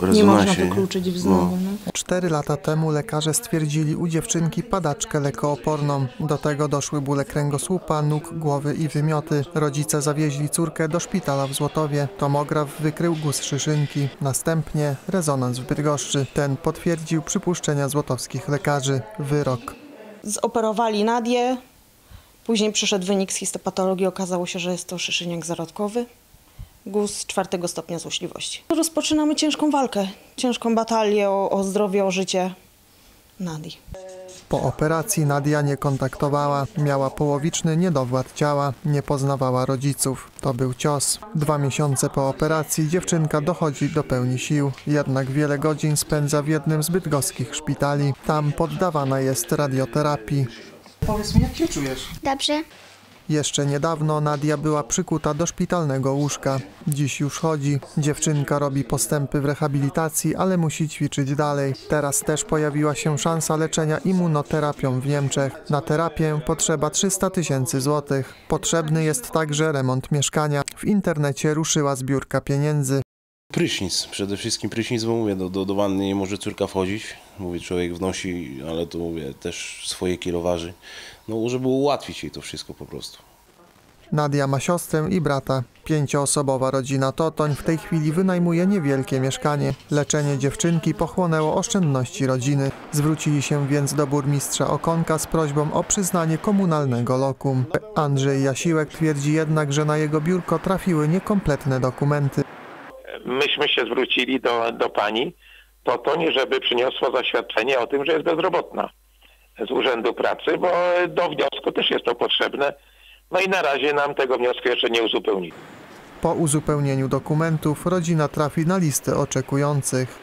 nie można wykluczyć wznowu. No. 4 lata temu lekarze stwierdzili u dziewczynki padaczkę lekooporną. Do tego doszły bóle kręgosłupa, nóg, głowy i wymioty. Rodzice zawieźli córkę do szpitala w Złotowie. Tomograf wykrył guz szyszynki. Następnie rezonans w Bydgoszczy. Ten potwierdził przypuszczenia złotowskich lekarzy. Wyrok. Zoperowali Nadię. Później przyszedł wynik z histopatologii. Okazało się, że jest to szyszyniak zarodkowy. Guz 4. stopnia złośliwości. Rozpoczynamy ciężką walkę, ciężką batalię o zdrowie, o życie Nadii. Po operacji Nadia nie kontaktowała, miała połowiczny niedowład ciała, nie poznawała rodziców. To był cios. 2 miesiące po operacji dziewczynka dochodzi do pełni sił, jednak wiele godzin spędza w jednym z bydgoskich szpitali. Tam poddawana jest radioterapii. Powiedz mi, jak się czujesz? Dobrze. Jeszcze niedawno Nadia była przykuta do szpitalnego łóżka. Dziś już chodzi. Dziewczynka robi postępy w rehabilitacji, ale musi ćwiczyć dalej. Teraz też pojawiła się szansa leczenia immunoterapią w Niemczech. Na terapię potrzeba 300 000 złotych. Potrzebny jest także remont mieszkania. W internecie ruszyła zbiórka pieniędzy. Prysznic, przede wszystkim prysznic, bo mówię, do wanny nie może córka wchodzić. Mówię, człowiek wnosi, ale to mówię, też swoje kilo waży. No, żeby ułatwić jej to wszystko po prostu. Nadia ma siostrę i brata. 5-osobowa rodzina Totoń w tej chwili wynajmuje niewielkie mieszkanie. Leczenie dziewczynki pochłonęło oszczędności rodziny. Zwrócili się więc do burmistrza Okonka z prośbą o przyznanie komunalnego lokum. Andrzej Jasiłek twierdzi jednak, że na jego biurko trafiły niekompletne dokumenty. Myśmy się zwrócili do pani Totoń, żeby przyniosła zaświadczenie o tym, że jest bezrobotna z Urzędu Pracy, bo do wniosku też jest to potrzebne. No i na razie nam tego wniosku jeszcze nie uzupełnili. Po uzupełnieniu dokumentów rodzina trafi na listę oczekujących.